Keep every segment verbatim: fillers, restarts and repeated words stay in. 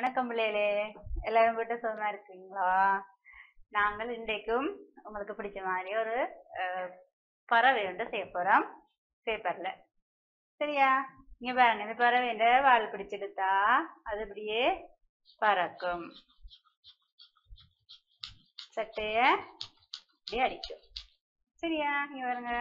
வணக்கம் பிள்ளைகளே, எல்லாரும் வீட்டு சுகமா இருக்கீங்களா? நாங்கள் இன்றைக்கும் உங்களுக்கு பிடிச்ச மாதிரி ஒரு பறவை ஒன்று செய்ய போறோம் பேப்பர்ல. சரியா? இங்க பாருங்க, இந்த பறவைண்ட வால் பிடிச்செடுத்தா அது அப்படியே பறக்கும், சட்டைய அப்படியே அடிக்கும். சரியா? இங்க பாருங்க.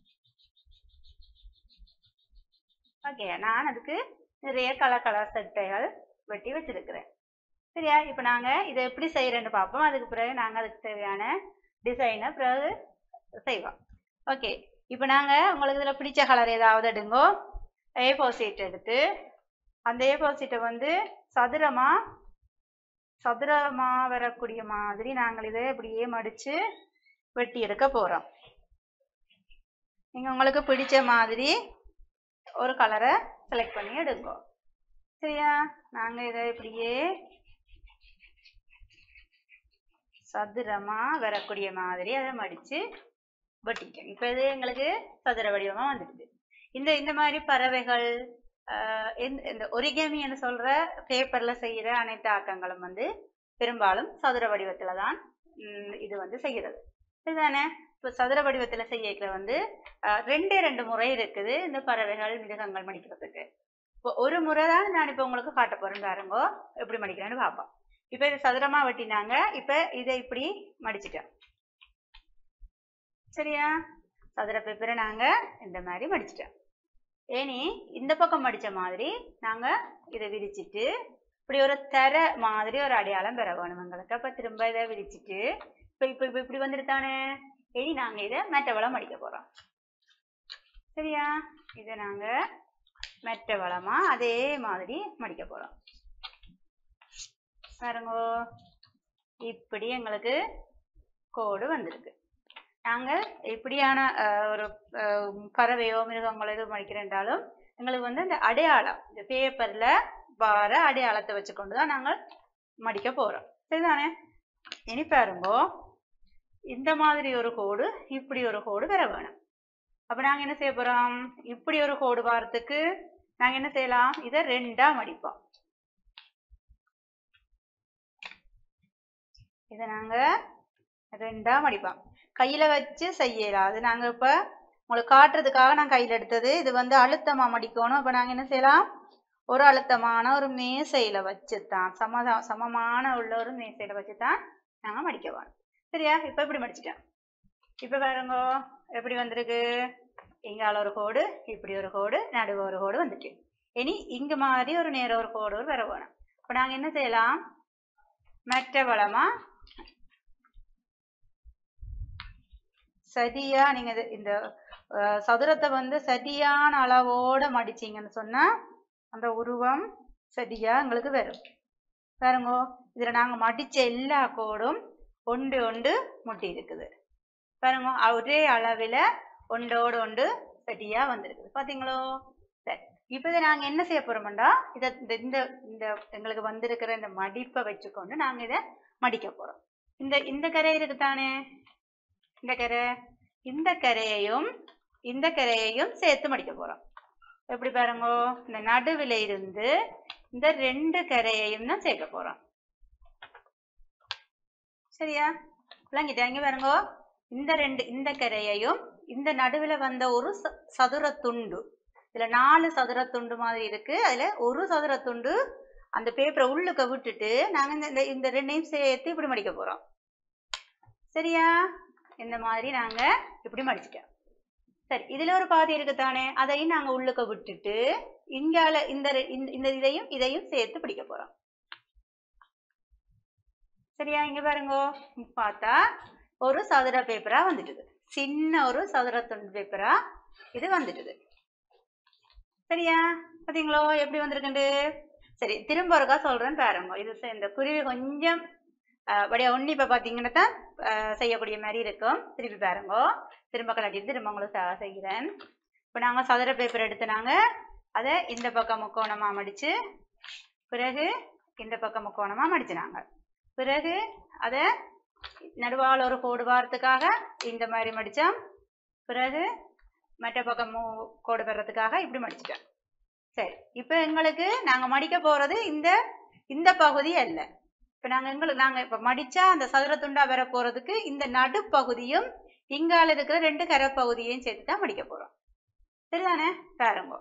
ஓகே, நான் அதுக்கு நிறைய கலர் கலர் சட்டைகள் வெட்டி வச்சிருக்கிறேன். சரியா? இப்ப நாங்க இதை எப்படி செய்யறேன்னு பார்ப்போம். அதுக்கு பிறகு நாங்க அதுக்கு தேவையான டிசைனை பிறகு செய்வோம். ஓகே, இப்ப நாங்க உங்களுக்கு இதுல பிடிச்ச கலர் ஏதாவது எடுங்கோ. ஏ ஃபோர் சீட் எடுத்து அந்த ஏ ஃபோர் சீட்டை வந்து சதுரமா சதுரமா வரக்கூடிய மாதிரி நாங்கள் இதை இப்படியே மடிச்சு வெட்டி எடுக்க போறோம். நீங்க உங்களுக்கு பிடிச்ச மாதிரி ஒரு கலரை செலக்ட் பண்ணி எடுங்கோ. சரியா? நாங்க இதை இப்படியே சதுரமா வரக்கூடிய மாதிரி அதை மடிச்சு வெட்டிட்டோம். இப்ப இது எங்களுக்கு சதுர வடிவமா வந்துடுது. இந்த இந்த மாதிரி பறவைகள் ஆஹ் இந்த ஒரிகேமின்னு சொல்ற பேப்பர்ல செய்யற அனைத்து ஆக்கங்களும் வந்து பெரும்பாலும் சதுர வடிவத்துல தான் இது வந்து செய்யறது. இதுதானே? இப்ப சதுர வடிவத்துல செய்யற வந்து ரெண்டே ரெண்டு முறை இருக்குது இந்த பறவைகள் மிருகங்கள் மடிக்கிறதுக்கு. இப்போ ஒரு முறை தான் நான் இப்ப உங்களுக்கு காட்ட போறேன். பாருங்கோ எப்படி மடிக்கிறேன்னு பார்ப்போம். இப்ப இது சதுரமா வெட்டினாங்க. இப்ப இதை இப்படி மடிச்சிட்டோம். சரியா? சதுர பேப்பரை நாங்க இந்த மாதிரி மடிச்சிட்டோம். ஏனி இந்த பக்கம் மடிச்ச மாதிரி நாங்க இதை விரிச்சிட்டு இப்படி ஒரு தர மாதிரி ஒரு அடையாளம் பெற வேணும் எங்களுக்கு. அப்ப திரும்ப இதை விரிச்சிட்டு இப்ப இப்ப இப்ப இப்படி வந்துருத்தானே, இனி நாங்க இதை மெட்டவளம் மடிக்க போறோம். சரியா? இதை நாங்க மெட்ட வளமா அதே மாதிரி மடிக்க போறோம். பாருங்க, இப்படி எங்களுக்கு கோடு வந்திருக்கு. நாங்க இப்படியான ஒரு பறவையோ மிருகங்களோ எதுவும் மடிக்கிறேன்றாலும் எங்களுக்கு வந்து இந்த அடையாளம், இந்த பேப்பர்ல வர அடையாளத்தை வச்சுக்கொண்டுதான் நாங்கள் மடிக்க போறோம். சரிதானே? இனி பாருங்க, இந்த மாதிரி ஒரு கோடு இப்படி ஒரு கோடு வர வேணும். அப்ப நாங்க என்ன செய்ய போறோம்? இப்படி ஒரு கோடு வாரத்துக்கு நாங்க என்ன செய்யலாம்? இதை ரெண்டா மடிப்போம். இதை நாங்க ரெண்டா மடிப்போம். கையில வச்சு செய்யலாம். அது நாங்க இப்ப உங்களுக்கு காட்டுறதுக்காக நான் கையில எடுத்தது. இது வந்து அழுத்தமா மடிக்கணும். அப்ப நாங்க என்ன செய்யலாம்? ஒரு அழுத்தமான ஒரு மேசையில வச்சுதான், சம சமமான உள்ள ஒரு மேசையில வச்சுதான் நாங்க மடிக்க வேணும். சரியா? இப்ப இப்படி மடிச்சிட்டோம். இப்ப பாருங்க எப்படி வந்திருக்கு. இங்கால ஒரு கோடு, இப்படி ஒரு கோடு, நடுவு ஒரு கோடு வந்துட்டு. இனி இங்க மாதிரி ஒரு நேர ஒரு கோடு வர வேணும். இப்ப நாங்க என்ன செய்யலாம்? மெட்ட வளமா சரியா நீங்க இந்த சதுரத்தை வந்து சரியான அளவோட மடிச்சீங்கன்னு சொன்னா அந்த உருவம் சரியா எங்களுக்கு வரும். பாருங்க, இதுல நாங்க மடிச்ச எல்லா கோடும் ஒன்று ஒன்று முட்டி இருக்குது. பாருங்க, ஒரே அளவுல ஒன்றோடு ஒன்று சரியா வந்திருக்குது. பாத்தீங்களோ? சரி, இப்ப இதை நாங்க என்ன செய்ய போறோம்டா, இத இந்த இந்த எங்களுக்கு வந்திருக்கிற இந்த மடிப்பை வச்சுக்கொண்டு நாங்க இதை மடிக்க போறோம். இந்த இந்த கரை இருக்குதானே, இந்த கரை, இந்த கரையையும் இந்த கரையையும் சேர்த்து மடிக்க போறோம். எப்படி பாருங்க, இந்த நடுவில் இருந்து இந்த ரெண்டு கரையையும் தான் சேர்க்க போறோம். சரியா? விளங்கிட்டா? இங்க பாருங்க, இந்த ரெண்டு இந்த கரையையும் இந்த நடுவில் வந்த ஒரு சதுர துண்டு, இதுல நாலு சதுர துண்டு மாதிரி இருக்கு. அதுல ஒரு சதுர துண்டு அந்த பேப்பரை உள்ளுக்க விட்டுட்டு நாங்க இந்த இந்த ரெண்டையும் சேர்த்து இப்படி மடிக்க போறோம். சரியா? இந்த மாதிரி நாங்க இப்படி மடிச்சிட்டோம். சரி, இதுல ஒரு பாதி இருக்குதானே, அதையும் நாங்க உள்ளுக்க விட்டுட்டு இங்கால இந்த இந்த இதையும் இதையும் சேர்த்து பிடிக்க போறோம். சரியா? இங்க பாருங்க, பார்த்தா ஒரு சதுர பேப்பரா வந்துட்டுது. சின்ன ஒரு சதுர துண்டு பேப்பரா இது வந்துட்டுது. சரியா? பாத்தீங்களோ எப்படி வந்திருக்குண்டு? சரி, திரும்ப ஒருக்கா சொல்றேன் பாருங்க. இது இந்த குருவி கொஞ்சம் வடியா ஒண்ணு இப்ப பாத்தீங்கன்னா தான் செய்யக்கூடிய மாதிரி இருக்கும். திருப்பி பாருங்க, திரும்ப கலட்டி திரும்ப உங்களுக்கு செய்கிறேன். இப்ப நாங்க சதுர பேப்பர் எடுத்து நாங்க அதை இந்த பக்கம் முக்கோணமா மடிச்சு, பிறகு இந்த பக்கம் முக்கோணமா மடிச்சுனாங்க. பிறகு அத நடுவால் ஒரு கோடு வாரத்துக்காக இந்த மாதிரி மடிச்சோம். பிறகு மற்ற பக்கம் கோடு பெறதுக்காக இப்படி மடிச்சிட்டோம். சரி, இப்ப எங்களுக்கு நாங்க மடிக்க போறது இந்த இந்த பகுதி அல்ல. இப்ப நாங்க எங்களுக்கு நாங்க இப்ப மடிச்சா அந்த சதுர துண்டா வர போறதுக்கு இந்த நடுப்பகுதியும் இங்கால இருக்கிற ரெண்டு கரை பகுதியையும் சேர்த்து தான் மடிக்க போறோம். சரிதானே? பாருங்க,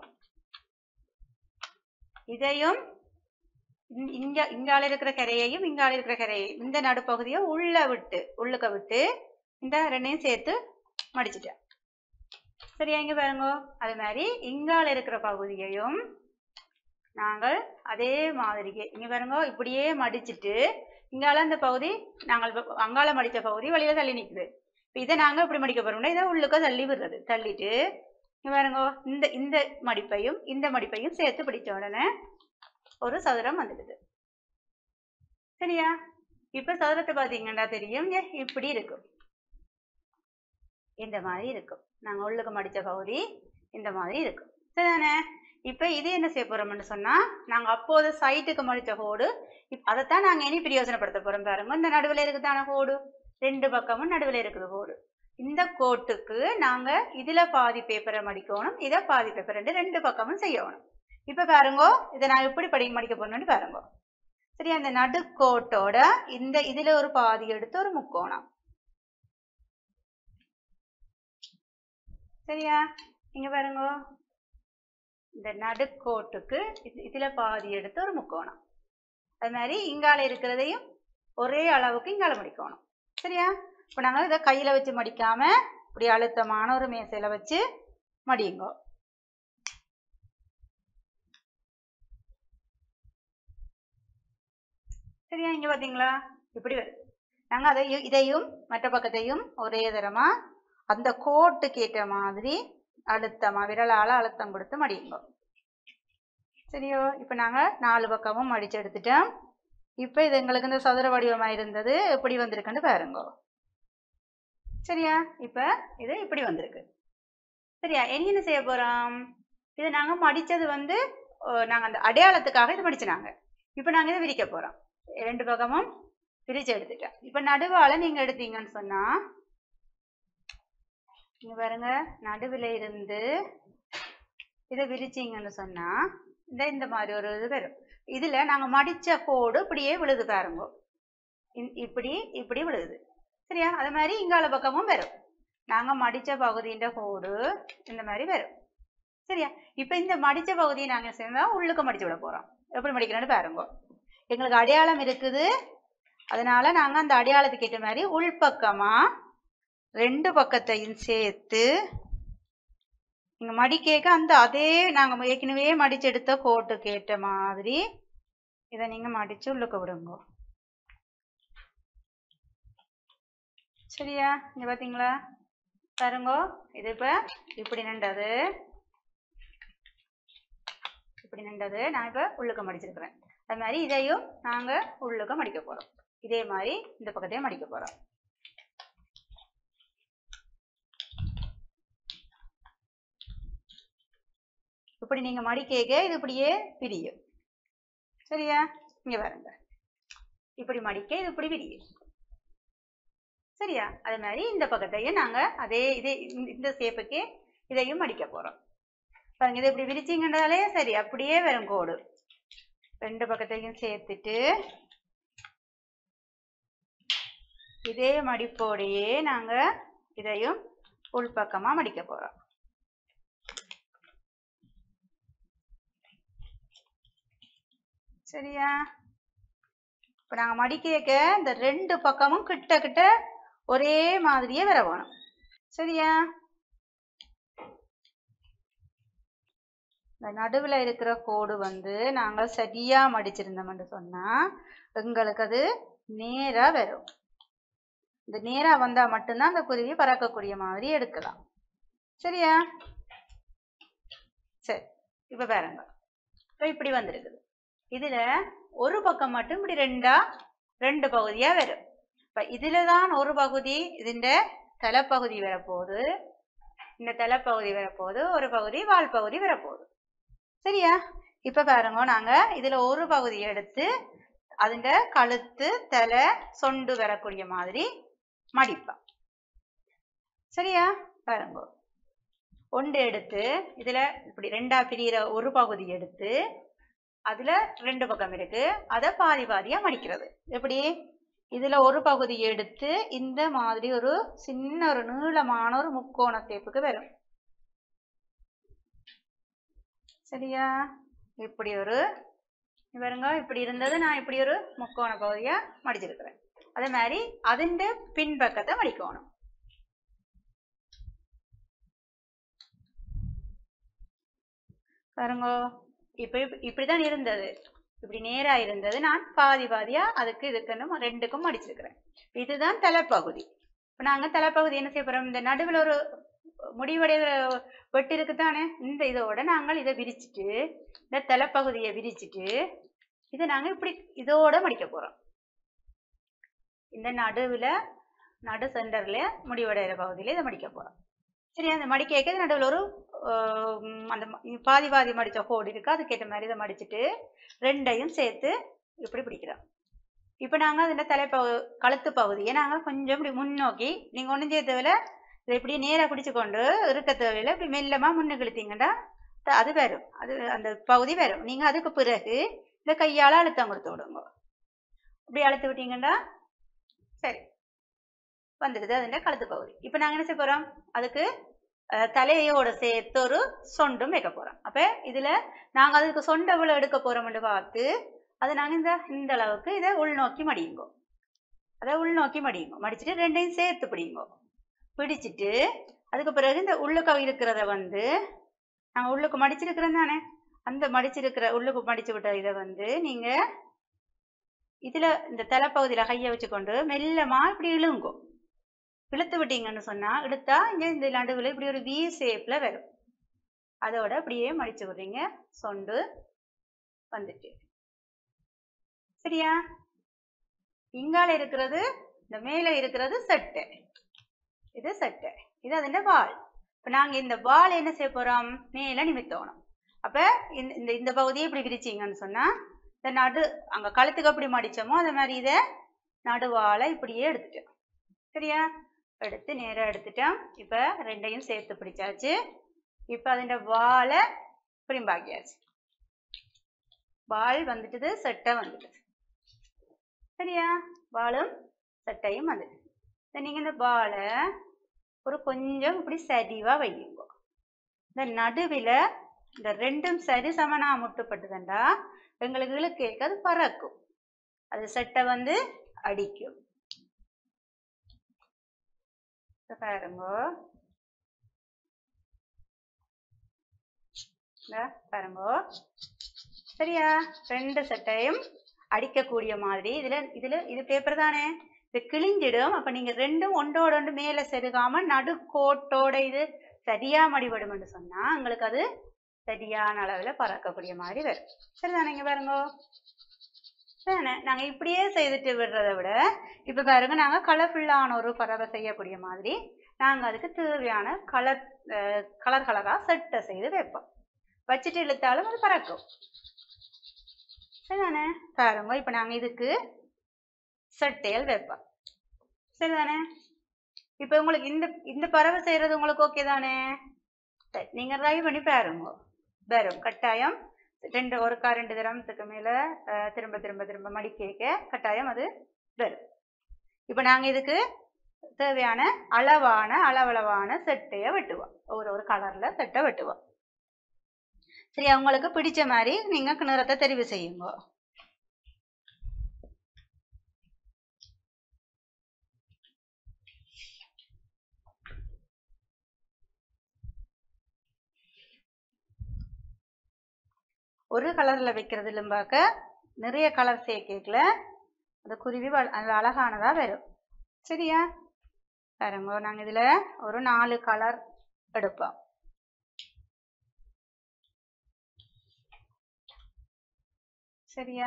இதையும் இங்க இங்கால இருக்கிற கரையையும் இங்கால இருக்கிற கரையையும் இந்த நடுப்பகுதியை உள்ள விட்டு உள்ளுக்க விட்டு இந்த ரெண்டையும் சேர்த்து மடிச்சுட்டேன். சரியா? இங்க பாருங்க, அது மாதிரி இங்கால இருக்கிற பகுதியையும் நாங்கள் அதே மாதிரியே இங்க பாருங்க இப்படியே மடிச்சுட்டு இங்கால இந்த பகுதி நாங்கள் அங்கால மடிச்ச பகுதி வழியில தள்ளி நிக்குது. இதை நாங்க இப்படி மடிக்க போறோம்னா இதை உள்ளுக்க தள்ளி விடுறது. தள்ளிட்டு இங்க பாருங்க இந்த இந்த மடிப்பையும் இந்த மடிப்பையும் சேர்த்து பிடிச்ச உடனே ஒரு சதுரம் வந்துடுது. சரியா? இப்ப சதுரத்தை பாத்தீங்கன்னா தெரியும், இப்படி இருக்கும், இந்த மாதிரி இருக்கும். நாங்க உள்ளுக்கு மடிச்ச பகுதி இந்த மாதிரி இருக்கும். சரிதானே? இப்ப இது என்ன செய்ய போறோம்னு சொன்னா, நாங்க அப்போது சைட்டுக்கு மடிச்ச கோடு அதைத்தான் நாங்க இனி பிரயோஜனப்படுத்த போறோம். பாருங்க, இந்த நடுவில் இருக்குதான கோடு, ரெண்டு பக்கமும் நடுவில் இருக்குது கோடு. இந்த கோட்டுக்கு நாங்க இதுல பாதி பேப்பரை மடிக்கணும், இதை பாதி பேப்பர் ரெண்டு ரெண்டு பக்கமும் செய்யணும். இப்ப பாருங்க, இதை நான் எப்படி படி மடிக்க போறேன்னு பாருங்க. சரியா? இந்த நடுக்கோட்டோட இந்த இதுல ஒரு பாதி எடுத்து ஒரு முக்கோணம். சரியா? இங்க பாருங்க, இந்த நடுக்கோட்டுக்கு இதுல பாதி எடுத்து ஒரு முக்கோணம். அது மாதிரி இங்கால இருக்கிறதையும் ஒரே அளவுக்கு இங்கால மடிக்கணும். சரியா? இப்ப நாங்க இதை கையில வச்சு மடிக்காம இப்படி அழுத்தமான ஒரு மேசையில வச்சு மடியுங்க. சரியா? இங்க பாத்தீங்களா இப்படி வருது. நாங்க அதையும் இதையும் மற்ற பக்கத்தையும் ஒரே தரமா அந்த கோட்டுக்கு ஏற்ற மாதிரி அழுத்தமா விரலால அழுத்தம் கொடுத்து மடியுங்க. சரியோ? இப்ப நாங்க நாலு பக்கமும் மடிச்சு எடுத்துட்டோம். இப்ப இது எங்களுக்கு இந்த சதுர வடிவமா இருந்தது எப்படி வந்திருக்குன்னு பாருங்க. சரியா? இப்ப இது இப்படி வந்திருக்கு. சரியா? என்ன செய்ய போறோம், இது நாங்க மடிச்சது வந்து நாங்க அந்த அடையாளத்துக்காக இது மடிச்சுனாங்க. இப்ப நாங்க இதை விரிக்க போறோம். ரெண்டு பக்கமும் பிரிச்சு எடுத்துட்டேன். இப்ப நடுவால நீங்க எடுத்தீங்கன்னு சொன்னா இங்க பாருங்க, நடுவில் இருந்து இதை விரிச்சிங்கன்னு சொன்னா இந்த இந்த மாதிரி ஒரு இது வரும். இதுல நாங்க மடிச்ச கோடு இப்படியே விழுது பாருங்க, இப்படி இப்படி விழுது. சரியா? அது மாதிரி இங்கால பக்கமும் வரும். நாங்க மடிச்ச பகுதியின் கோடு இந்த மாதிரி வரும். சரியா? இப்ப இந்த மடிச்ச பகுதியை நாங்க சேர்ந்தா உள்ளுக்க மடிச்சு விட போறோம். எப்படி மடிக்கிறோன்னு பாருங்க. எங்களுக்கு அடையாளம் இருக்குது, அதனால நாங்க அந்த அடையாளத்துக்கு ஏற்ற மாதிரி உள்பக்கமா ரெண்டு பக்கத்தையும் சேர்த்து நீங்க மடிக்க அந்த அதே நாங்க ஏற்கனவே மடிச்சு எடுத்த கோட்டுக்கு ஏற்ற மாதிரி இதை நீங்க மடிச்சு உள்ளுக்க விடுங்க. சரியா? இங்க பாத்தீங்களா பாருங்க, இது இப்ப இப்படி நின்றது இப்படி நின்றது நான் இப்ப உள்ளுக்க மடிச்சிருக்கிறேன். அது மாதிரி இதையும் நாங்க உள்ளுக்க மடிக்க போறோம். இதே மாதிரி இந்த பக்கத்தையும் மடிக்க போறோம். இப்படி நீங்க மடிக்க இது இப்படியே பிரியும். சரியா? இங்க பாருங்க, இப்படி மடிக்க இது இப்படி பிரியும். சரியா? அது மாதிரி இந்த பக்கத்தையும் நாங்க அதே இதே இந்த சேப்புக்கு இதையும் மடிக்க போறோம். பாருங்க, இதை இப்படி விரிச்சிங்கன்னாலே சரி அப்படியே வரும் கோடு. ரெண்டு பக்கத்தையும் சேர்த்துட்டு இதே மடிப்போடையே நாங்க இதையும் உள்பக்கமா மடிக்க போறோம். சரியா? இப்ப நாங்க மடிக்க இந்த ரெண்டு பக்கமும் கிட்ட கிட்ட ஒரே மாதிரியே வர வேணும். சரியா? இந்த நடுவுல இருக்கிற கோடு வந்து நாங்க சரியா மடிச்சிருந்தோம்னு சொன்னா எங்களுக்கு அது நேரா வரும். இந்த நேரா வந்தா மட்டும்தான் அந்த குருவி பறக்கக்கூடிய மாதிரி எடுக்கலாம். சரியா? சரி, இப்ப பாருங்க, இப்ப இப்படி வந்திருக்குது. இதுல ஒரு பக்கம் மட்டும் இப்படி ரெண்டா ரெண்டு பகுதியா வரும். இப்ப இதுலதான் ஒரு பகுதி இதுண்ட தலைப்பகுதி வரப்போகுது, இந்த தலைப்பகுதி வரப்போகுது, ஒரு பகுதி வால் பகுதி வரப்போகுது. சரியா? இப்ப பாருங்க, நாங்க இதுல ஒரு பகுதி எடுத்து அதுண்ட கழுத்து தலை சொண்டு வரக்கூடிய மாதிரி மடிப்போம். சரியா? பாருங்க, ஒன்று எடுத்து இதுல இப்படி ரெண்டா பிரிகிற ஒரு பகுதி எடுத்து அதுல ரெண்டு பக்கம் இருக்கு, அதை பாதி பாதியா மடிக்கிறது. எப்படி? இதுல ஒரு பகுதி எடுத்து இந்த மாதிரி ஒரு சின்ன ஒரு நீளமான ஒரு முக்கோண சேப்புக்கு வரும். சரியா? இப்படி ஒரு பாருங்க, இப்படி இருந்தது, நான் இப்படி ஒரு முக்கோண பகுதியா மடிச்சிருக்கிறேன். அதே மாதிரி அதிண்ட பின்பக்கத்தை மடிக்கணும். பாருங்க, இப்ப இப்படிதான் இருந்தது, இப்படி நேரா இருந்தது, நான் பாதி பாதியா அதுக்கு இதுக்குன்னு ரெண்டுக்கும் மடிச்சிருக்கிறேன். இதுதான் தலைப்பகுதி. இப்ப நாங்க தலைப்பகுதி என்ன செய்ய போறோம், இந்த நடுவில் ஒரு முடிவடைகிற வெட்டு இருக்குதானே, இந்த இதோட நாங்கள் இதை விரிச்சிட்டு இந்த தலைப்பகுதியை விரிச்சிட்டு இதை நாங்க இப்படி இதோட மடிக்க போறோம். இந்த நடுவுல நடு சென்டர்ல முடிவடைகிற பகுதியில இதை மடிக்க போறோம். சரி, அந்த மடிக்க நடுவில் ஒரு அந்த பாதி பாதி மடிச்ச கோடு இருக்கு, அதுக்கேற்ற மாதிரி இதை மடிச்சுட்டு ரெண்டையும் சேர்த்து இப்படி பிடிக்கிறோம். இப்ப நாங்க அதுல தலைப்பகு கழுத்து பகுதியை நாங்க கொஞ்சம் இப்படி முன்னோக்கி, நீங்க ஒன்றும் செய்ய தேவையில்ல, இதை இப்படி நேரா பிடிச்சு கொண்டு இருக்க தேவையில்லை, இப்படி மெல்லமா முன்னுக்கு இழுத்தீங்கன்னா அது வரும், அது அந்த பகுதி வரும். நீங்க அதுக்கு பிறகு இந்த கையால அழுத்தம் கொடுத்து விடுங்க. இப்படி அழுத்து விட்டீங்கன்னா சரி வந்துடுது அதுல கழுத்து பகுதி. இப்ப நாங்க என்ன செய்ய போறோம், அதுக்கு தலையோட சேர்த்து ஒரு சொண்டும் வைக்க போறோம். அப்ப இதுல நாங்க அதுக்கு சொண்டை எவ்வளவு எடுக்க போறோம்னு பார்த்து அதை நாங்க இந்த இந்த அளவுக்கு இதை உள்நோக்கி மடியுங்கோ. அதை உள்நோக்கி மடியுங்கோ, மடிச்சுட்டு ரெண்டையும் சேர்த்து பிடிங்கோ. பிடிச்சிட்டு அதுக்கு பிறகு இந்த உள்ளுக்க இருக்கிறத வந்து நாங்க உள்ளுக்கு மடிச்சிருக்கிறோம் தானே, அந்த மடிச்சிருக்கிற உள்ளுக்கு மடிச்சு விட்ட இதை வந்து நீங்க இதுல இந்த தலைப்பகுதியில கையை வச்சுக்கொண்டு மெல்லமா இப்படி இழுங்கோ. இழுத்து விட்டீங்கன்னு சொன்னா இழுத்தா இங்க இந்த நடுவில் இப்படி ஒரு வி ஷேப்ல வரும். அதோட அப்படியே மடிச்சு விடுறீங்க, சொண்டு வந்துட்டு. சரியா? இங்கால இருக்கிறது, இந்த மேல இருக்கிறது சட்டை, இது சட்டை, இது அதுல வால். இப்ப நாங்க இந்த வால் என்ன செய்ய போறோம், மேல நிமித்தணும். அப்ப இந்த இந்த பகுதியை இப்படி விரிச்சீங்கன்னு சொன்னா இந்த நடு அங்க கழுத்துக்கு அப்படி மடிச்சோமோ அதே மாதிரி இதை நடுவால இப்படியே எடுத்துட்டோம். சரியா? எடுத்து நேரா எடுத்துட்டோம். இப்ப ரெண்டையும் சேர்த்து பிடிச்சாச்சு. இப்ப அதுண்ட வாலை பிரிம்பாக்கியாச்சு, வால் வந்துட்டுது, சட்டை வந்துட்டுது. சரியா? வாலும் சட்டையும் வந்துட்டு. நீங்க இந்த வாலை ஒரு கொஞ்சம் இப்படி சரிவா வையுங்க. இந்த நடுவில் இந்த ரெண்டும் சரி சமனா முட்டுப்பட்டுதண்டா எங்களுக்கு இழுக்க அது பறக்கும், அது சட்டை வந்து அடிக்கும். பாருங்க, பாருங்க. சரியா? ரெண்டு சட்டையும் அடிக்கக்கூடிய மாதிரி இதுல இதுல இது பேப்பர் தானே, இது கிழிஞ்சிடும். அப்ப நீங்க ரெண்டும் ஒன்றோட ஒன்று மேல செருகாம நடுக்கோட்டோட இது சரியா மடிபடும் சொன்னா உங்களுக்கு அது சரியான அளவுல பறக்கக்கூடிய மாதிரி வரும். சரிதானே? இங்க பாருங்க, தானே நாங்க இப்படியே செய்துட்டு விடுறதை விட இப்ப பாருங்க நாங்க கலர்ஃபுல்லான ஒரு பறவை செய்யக்கூடிய மாதிரி நாங்க அதுக்கு தேவையான கலர் கலர் கலரா செட்டை செய்து வைப்போம். வச்சுட்டு இழுத்தாலும் அது பறக்கும். சரிதானே? பாருங்க, இப்ப நாங்க இதுக்கு செட்டையல் வைப்போம். சரிதானே? இப்ப உங்களுக்கு இந்த இந்த பறவை செய்யறது உங்களுக்கு ஓகே தானே? நீங்க ட்ரை பண்ணி பாருங்க, வரும் கட்டாயம். ரெண்டு ஒருக்கா ரெண்டு தினத்துக்கு மேல திரும்ப திரும்ப திரும்ப மடிக்க கட்டாயம் அது வரும். இப்ப நாங்க இதுக்கு தேவையான அளவான அளவளவான செட்டைய வெட்டுவோம், ஒரு ஒரு கலர்ல செட்டை வெட்டுவோம். சரி, உங்களுக்கு பிடிச்ச மாதிரி நீங்க நிறத்தை தெரிவு செய்யுங்க. ஒரு கலர்ல வைக்கிறது இல்லம்பாக்க நிறைய கலர் சேர்க்கல அந்த குருவி அது அழகானதா வரும். சரியா? பாருங்க, நாங்க இதுல ஒரு நாலு கலர் எடுப்போம். சரியா?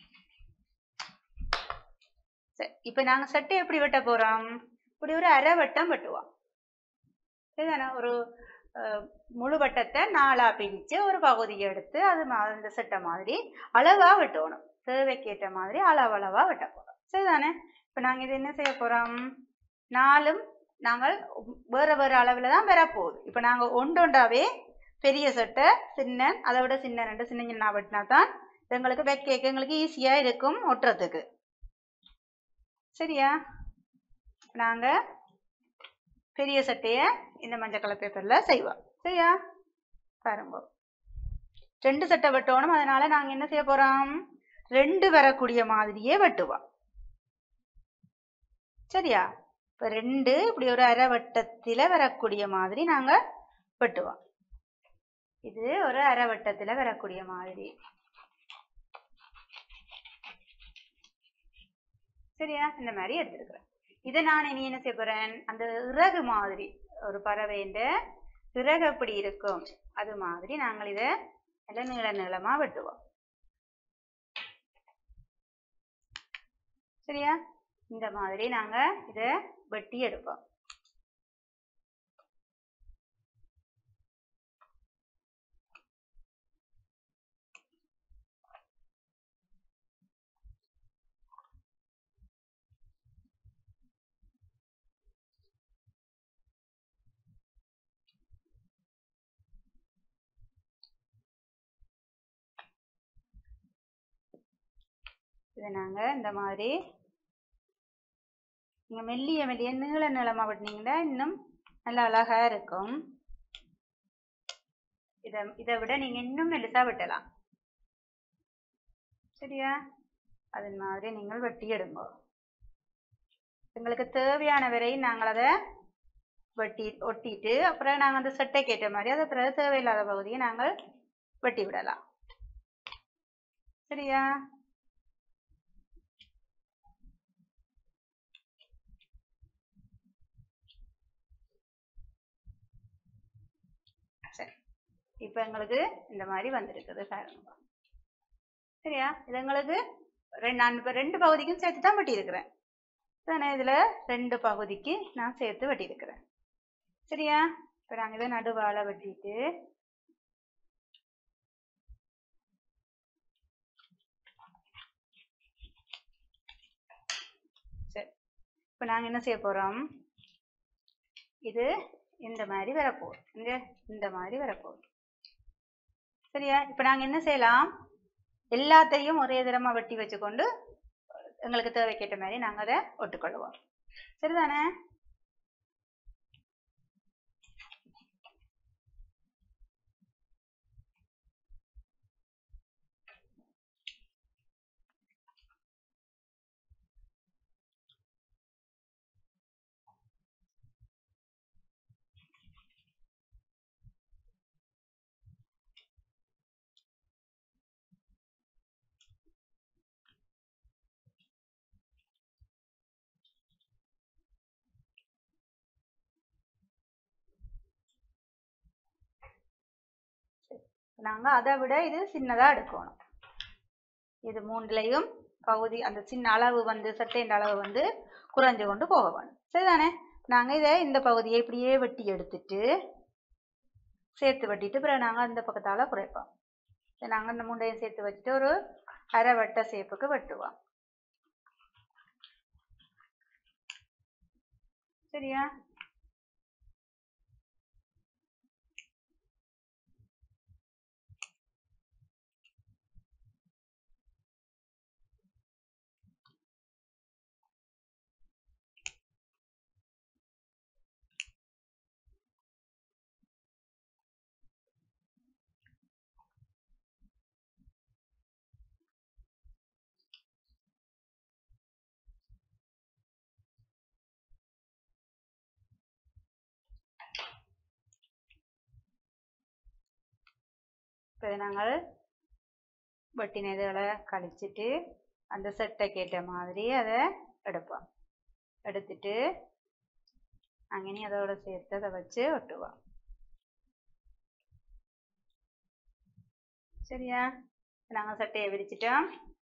சரி, இப்ப நாங்க சட்டை எப்படி வெட்ட போறோம், இப்படி ஒரு அரை வட்டம் வெட்டுவோம். சரிதானே? ஒரு முழு வட்டத்தை நாலா பிரிச்சு ஒரு பகுதியை எடுத்து அது அந்த சட்டை மாதிரி அளவா வெட்டணும், தேவைக்கேற்ற மாதிரி அளவளவா வெட்ட போறோம். சரிதானே? இப்ப நாங்க இது என்ன செய்ய போறோம், நாலும் நாங்கள் வேற வேற அளவுல தான் வரப்போகுது. இப்ப நாங்க ஒன்றொண்டாவே பெரிய சட்டை சின்ன, அதை விட சின்ன ரெண்டு சின்ன சின்ன வெட்டினா தான் எங்களுக்கு வைக்க எங்களுக்கு ஈஸியா இருக்கும் ஒட்டுறதுக்கு. சரியா? நாங்க பெரிய சட்டைய இந்த மஞ்சள் கலர் பேப்பர்ல செய்வோம். சரியா? பாருங்க, ரெண்டு சட்டை வெட்டணும். அதனால நாங்க என்ன செய்ய போறோம், ரெண்டு வரக்கூடிய மாதிரியே வெட்டுவோம். சரியா? இப்ப ரெண்டு இப்படி ஒரு அரை வட்டத்தில வரக்கூடிய மாதிரி நாங்க வெட்டுவோம். இது ஒரு அரை வட்டத்தில வரக்கூடிய மாதிரி. சரியா? இந்த மாதிரி எடுத்துருக்கிறேன். இதை நான் இனி என்ன செய்ய போறேன், அந்த இறகு மாதிரி ஒரு பறவைன்ற இறகு எப்படி இருக்கும் அது மாதிரி நாங்கள் இதை நல்ல நீள நீளமா வெட்டுவோம். சரியா? இந்த மாதிரி நாங்க இதை வெட்டி எடுப்போம். இதை நாங்க இந்த மாதிரி நீங்க மெல்லிய மெல்லிய நீள நீளமா வெட்டினீங்கன்னா இன்னும் நல்லா அழகா இருக்கும். இதை இதை விட நீங்க இன்னும் மெல்லிசா வெட்டலாம். சரியா? அது மாதிரி நீங்கள் வெட்டி எடுங்க. எங்களுக்கு தேவையான வரை நாங்கள் அதை வெட்டி ஒட்டிட்டு அப்புறம் நாங்கள் அந்த சட்டைக்கு ஏற்ற மாதிரி அதை பிறகு தேவையில்லாத பகுதியை நாங்கள் வெட்டி விடலாம். சரியா? சரி, இப்ப எங்களுக்கு இந்த மாதிரி வந்திருக்குது. சரியா? இது எங்களுக்கு நான் இப்ப ரெண்டு பகுதிக்கும் சேர்த்து தான் வெட்டி இருக்கிறேன். இதுல ரெண்டு பகுதிக்கு நான் சேர்த்து வெட்டி இருக்கிறேன். சரியா? இப்ப நாங்க இதை நடுவால வெட்டிட்டு சரி, இப்ப நாங்க என்ன செய்ய போறோம், இது இந்த மாதிரி வரப்போகுது. இங்க இந்த மாதிரி வரப்போகுது. சரியா? இப்ப நாங்க என்ன செய்யலாம், எல்லாத்தையும் ஒரே தரமா வெட்டி வச்சுக்கொண்டு எங்களுக்கு தேவைக்கேற்ற மாதிரி நாங்க அதை ஒட்டுக்கொள்ளுவோம். சரிதானே? நாங்க அதை விட இது சின்னதா எடுக்கணும். இது மூன்றுலையும் பகுதி அந்த சின்ன அளவு வந்து சட்டையின் அளவு வந்து குறைஞ்சு கொண்டு போக வேணும். சரிதானே? நாங்க இதை இந்த பகுதியை இப்படியே வெட்டி எடுத்துட்டு சேர்த்து வெட்டிட்டு பிறகு நாங்க அந்த பக்கத்தால குறைப்போம். நாங்க இந்த மூண்டையும் சேர்த்து வச்சுட்டு ஒரு அரை வட்ட சேப்புக்கு வெட்டுவோம். சரியா? இப்போ நாங்கள் வெட்டினதுகளை கழிச்சிட்டு அந்த சட்டைக்கு ஏற்ற மாதிரி அதை எடுப்போம். எடுத்துட்டு நாங்கள் இனி அதோட சேர்த்து அதை வச்சு ஒட்டுவோம். சரியா? நாங்கள் சட்டையை விரிச்சிட்டோம்.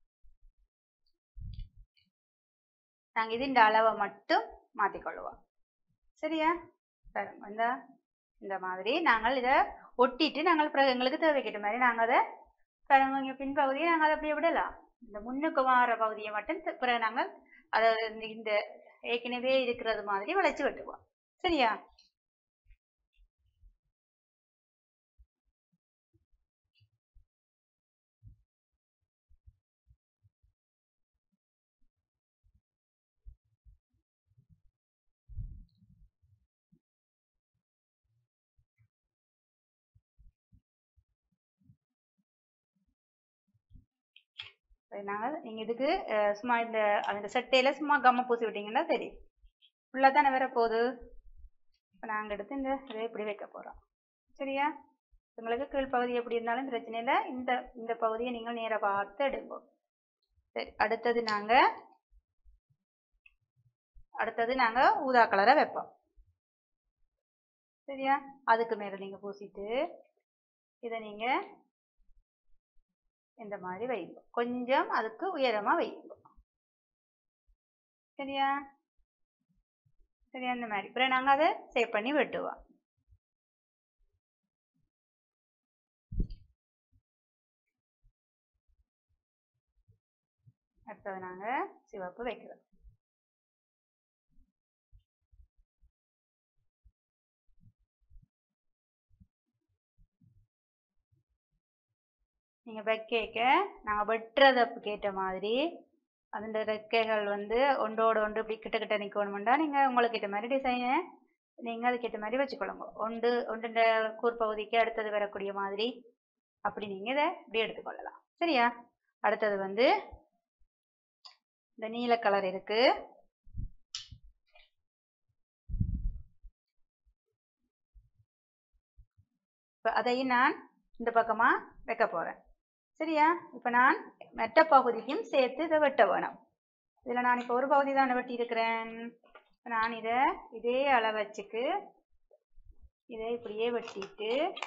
நாங்கள் இது இந்த அளவை மட்டும் மாற்றிக்கொள்ளுவோம். சரியா? இந்த இந்த மாதிரி நாங்கள் இதை ஒட்டிட்டு நாங்கள் பிறகு எங்களுக்கு தேவைக்கிட்ட மாதிரி நாங்கள் அதை பிறகு பின்பகுதியை நாங்கள் அதை அப்படியே விடலாம். இந்த முன்னுக்கு வார பகுதியை மட்டும் பிறகு நாங்கள் அதை இந்த ஏற்கனவே இருக்கிறது மாதிரி வளைச்சு வெட்டுவோம். சரியா? நாங்கள் நீங்கள் இதுக்கு சும்மா இந்த அந்த சட்டையில் சும்மா கம்மை பூசி விட்டீங்கன்னா சரி ஃபுல்லாக தானே வேற போகுது. இப்போ நாங்கள் எடுத்து இந்த இதை இப்படி வைக்க போகிறோம். சரியா? உங்களுக்கு கீழ் பகுதி எப்படி இருந்தாலும் பிரச்சனை இல்லை. இந்த இந்த பகுதியை நீங்கள் நேராக பார்த்து எடுப்போம். சரி, அடுத்தது நாங்கள் அடுத்தது நாங்கள் ஊதா கலரை வைப்போம். சரியா? அதுக்கு மேலே நீங்கள் பூசிட்டு இதை நீங்கள் இந்த மாதிரி வைங்க. கொஞ்சம் அதுக்கு உயரமாக வைங்க. சரியா? சரியா? இந்த மாதிரி அப்புறம் நாங்கள் அதை சேவ் பண்ணி வெட்டுவோம். அடுத்தது நாங்கள் சிவப்பு வைக்கிறோம். நீங்கள் வைக்க நாங்கள் வெட்டுறதுக்கு ஏற்ற மாதிரி அந்த ரெக்கைகள் வந்து ஒன்றோடு ஒன்று இப்படி கிட்ட கிட்ட நிற்கணுமெண்டா நீங்கள் உங்களுக்கு ஏற்ற மாதிரி டிசைனை நீங்கள் அதுக்கேற்ற மாதிரி வச்சுக்கொள்ளுங்க. ஒன்று ஒன்று கூர்பகுதிக்கு அடுத்தது வரக்கூடிய மாதிரி அப்படி நீங்கள் இதை இப்படி எடுத்துக்கொள்ளலாம். சரியா? அடுத்தது வந்து இந்த நீல கலர் இருக்கு. இப்போ அதையும் நான் இந்த பக்கமாக வைக்க போகிறேன். சரியா? இப்போ நான் மெட்ட பகுதிக்கும் சேர்த்து இதை வெட்ட வேணும். இதில் நான் இப்போ ஒரு பகுதி தான் வெட்டி இருக்கிறேன். நான் இதை இதே அளவு வச்சுக்கு இதை இப்படியே வெட்டிட்டு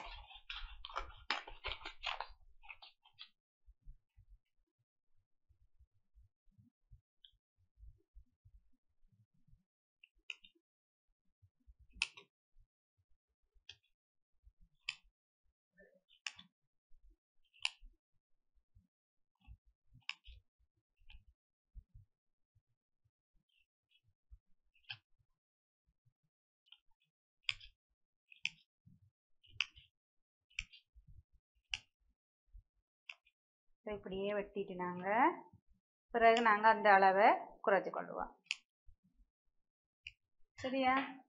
இப்படியே வெட்டிட்டு நாங்கள் பிறகு நாங்கள் அந்த அளவை குறைச்சி கொள்ளுவோம். சரியா?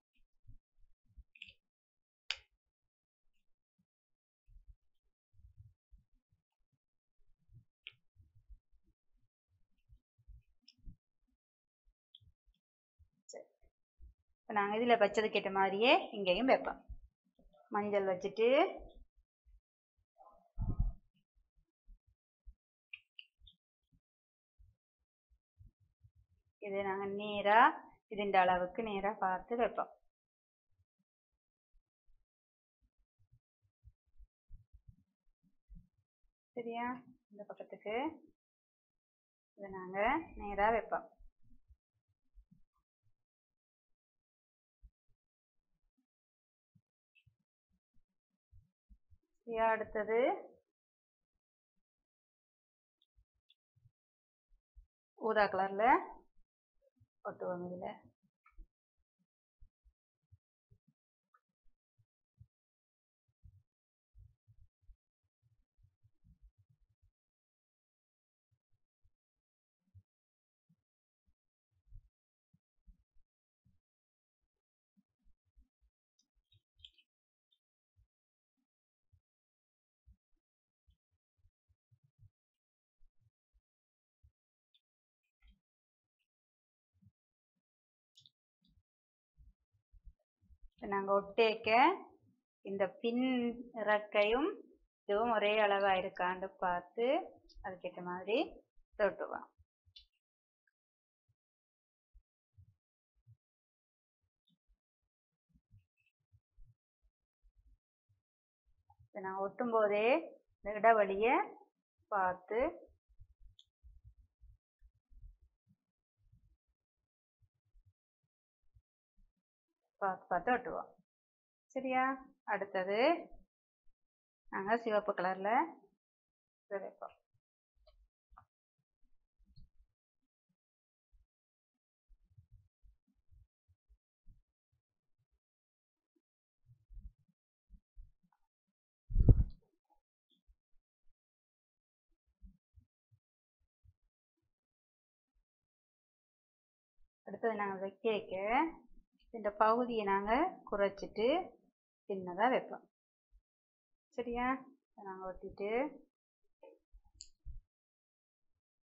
சரி, இப்போ நாங்கள் இதில் வச்சதுக்கு ஏற்ற மாதிரியே இங்கேயும் வைப்போம். மஞ்சள் வச்சுட்டு இதை நாங்கள் நேராக இதுண்ட அளவுக்கு நேராக பார்த்து வைப்போம். சரியா? இந்த பக்கத்துக்கு இதை நாங்கள் நேராக வைப்போம். சரியா? அடுத்தது ஊதா கலரில் ஒட்டுவோம். இதில் நாங்கள் ஒட்டேக்க இந்த பின் இறக்கையும் இதுவும் ஒரே அளவாக இருக்கான்னு பார்த்து அதுக்கேற்ற மாதிரி தொட்டுவோம். நான் ஒட்டும் போதே இடவழியை பார்த்து பார்த்து பார்த்து ஒட்டுவோம். சரியா? அடுத்தது நாங்கள் சிவப்பு கலரில் வைப்போம். அடுத்தது நாங்கள் வைக்க இந்த பகுதியை நாங்கள் குறைச்சிட்டு சின்னதாக வைப்போம். சரியா? நாங்கள் ஒட்டிட்டு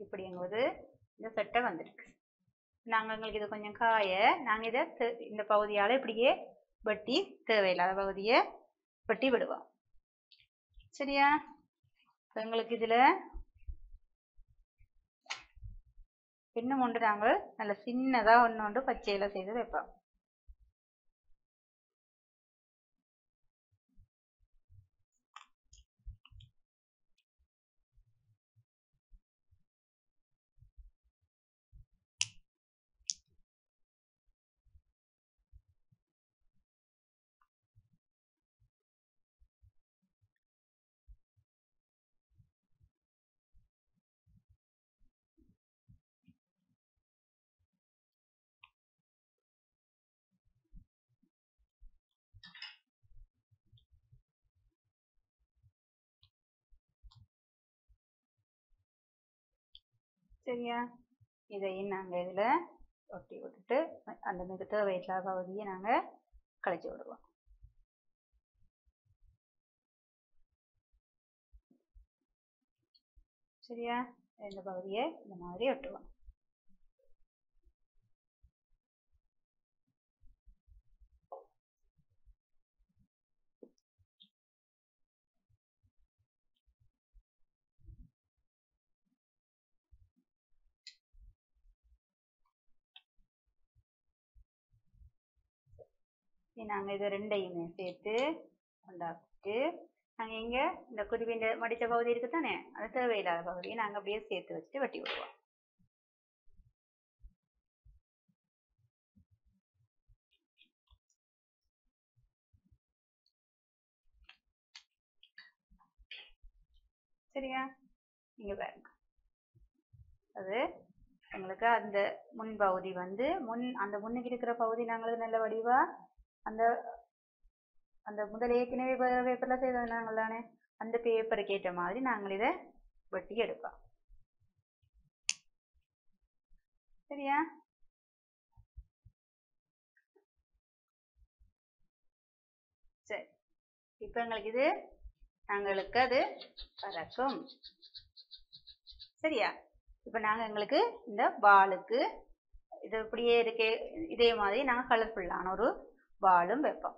இப்படிங்கும்போது இந்த சட்டை வந்துருக்கு. நாங்கள் எங்களுக்கு இது கொஞ்சம் காய நாங்கள் இதை இந்த பகுதியால் இப்படியே வெட்டி தேவையில்லாத பகுதியை வெட்டி விடுவோம். சரியா? எங்களுக்கு இதில் இன்னும் ஒன்று நாங்கள் நல்ல சின்னதாக ஒன்று ஒன்று பச்சையில் செய்து வைப்போம். சரியா? இதையும் நாங்கள் இதில் ஒட்டி விட்டுட்டு அந்த மிக தேவையில்லாத பகுதியை நாங்கள் கழிச்சு விடுவோம். சரியா? இந்த பகுதியை இந்த மாதிரி ஒட்டுவோம். நாங்கள் இது ரெண்டையுமே சேர்த்து கொண்டாக்கிட்டு நாங்கள் இங்கே இந்த குருவின் மடித்த பகுதி இருக்குது தானே, அது தேவையில்லாத பகுதியை நாங்கள் அப்படியே சேர்த்து வச்சுட்டு வெட்டி விடுவோம். சரியா? இங்கே பாருங்க, அது எங்களுக்கு அந்த முன் பகுதி வந்து முன் அந்த முன்னுக்கு இருக்கிற பகுதி நாங்களுக்கு நல்ல வடிவா அந்த அந்த முதல் ஏற்கனவே பேப்பர்ல செய்தது நாங்கள் தானே, அந்த பேப்பருக்கு ஏற்ற மாதிரி நாங்கள் இதை வெட்டி எடுப்போம். சரியா? சரி, இப்போ எங்களுக்கு இது நாங்களுக்கு அது பறக்கும். சரியா? இப்போ நாங்கள் எங்களுக்கு இந்த பாலுக்கு இது இப்படியே இருக்கே இதே மாதிரி நாங்கள் கலர்ஃபுல்லான ஒரு பாலும் வைப்போம்.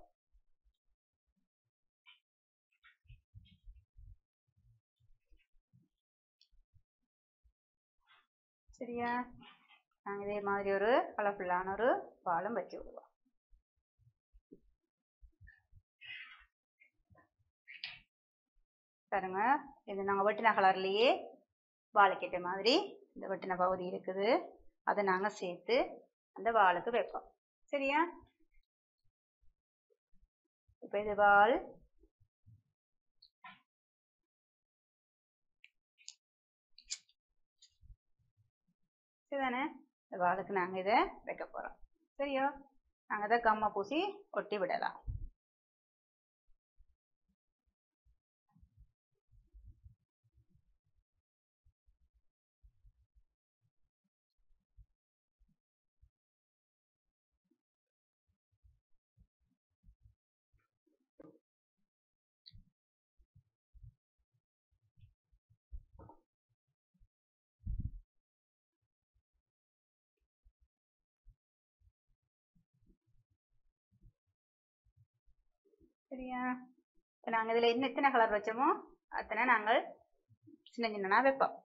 சரியா? நாங்கள் இதே மாதிரி ஒரு கலர்ஃபுல்லான ஒரு பாலும் வச்சு விடுவோம். பாருங்க, இது நாங்கள் வெட்டின கலர்லேயே வாழைக்கட்டை மாதிரி இந்த வெட்டின பகுதி இருக்குது, அதை நாங்கள் சேர்த்து அந்த வாளுக்கு வைப்போம். சரியா? இப்போ இது வால் சரிதானே, இந்த வாளுக்கு நாங்கள் இதை வைக்க போகிறோம். சரியா? நாங்கள் இதை கம்மை பூசி ஒட்டி விடலாம். சரியா? இப்போ நாங்கள் இதில் இன்னும் எத்தனை கலர் வச்சோமோ அத்தனை நாங்கள் சின்ன சின்னனா வைப்போம்.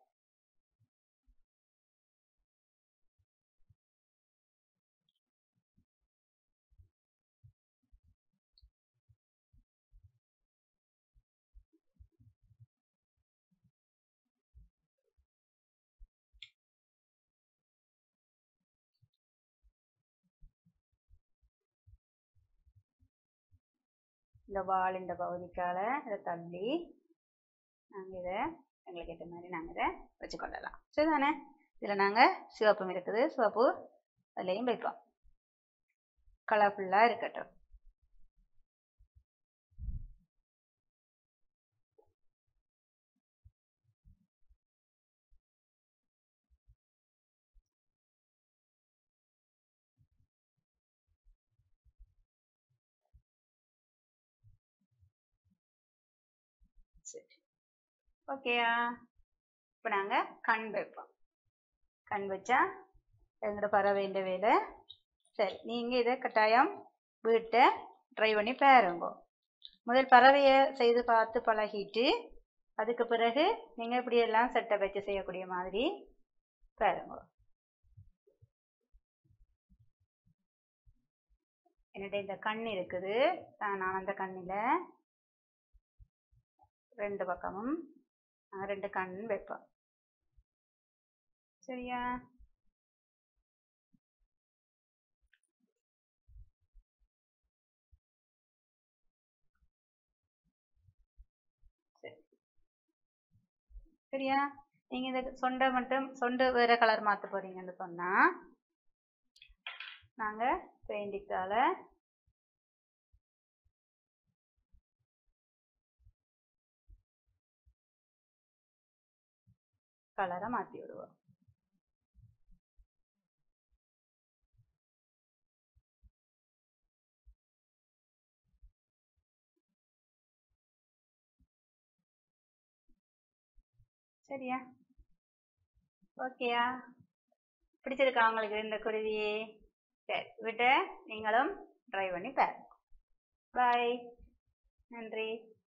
இந்த வால் இந்த பகுதிக்கால இதை தள்ளி நாங்கள் இதை எங்களுக்கு ஏற்ற மாதிரி நாங்கள் இதை வச்சுக்கொள்ளலாம். சரிதானே? இதில் நாங்கள் சிவப்பும் இருக்குது, சிவப்பு அதுலேயும் வைப்போம். கலர்ஃபுல்லாக இருக்கட்டும். சரி, ஓகேயா? இப்போ நாங்கள் கண் வைப்போம். கண் வச்சா எங்களோட பறவைன்ற வேலை. சரி, நீங்கள் இதை கட்டாயம் வீட்டை ட்ரை பண்ணி பாருங்க. முதல் பறவையை செய்து பார்த்து பழகிட்டு அதுக்கு பிறகு நீங்கள் இப்படியெல்லாம் செட்டை வச்சு செய்யக்கூடிய மாதிரி பாருங்க. என்னுடைய இந்த கண் இருக்குது, நான் அந்த கண்ணில் ரெண்டு பக்கமும் ரெண்டு கண் வைப்போம். சரியா? சரி சரியா? நீங்கள் இந்த சொண்டை மட்டும் சொண்டு வேறு கலர் மாற்ற போகிறீங்கன்னு சொன்னால் நாங்கள் பெயிண்டிக்கால கலரை மாற்றி விடுவோம். சரியா? ஓகேயா? பிடிச்சிருக்கா உங்களுக்கு இந்த குருவியே? சரி, விட்டு நீங்களும் ட்ரை பண்ணி பாருங்க. பாய், நன்றி.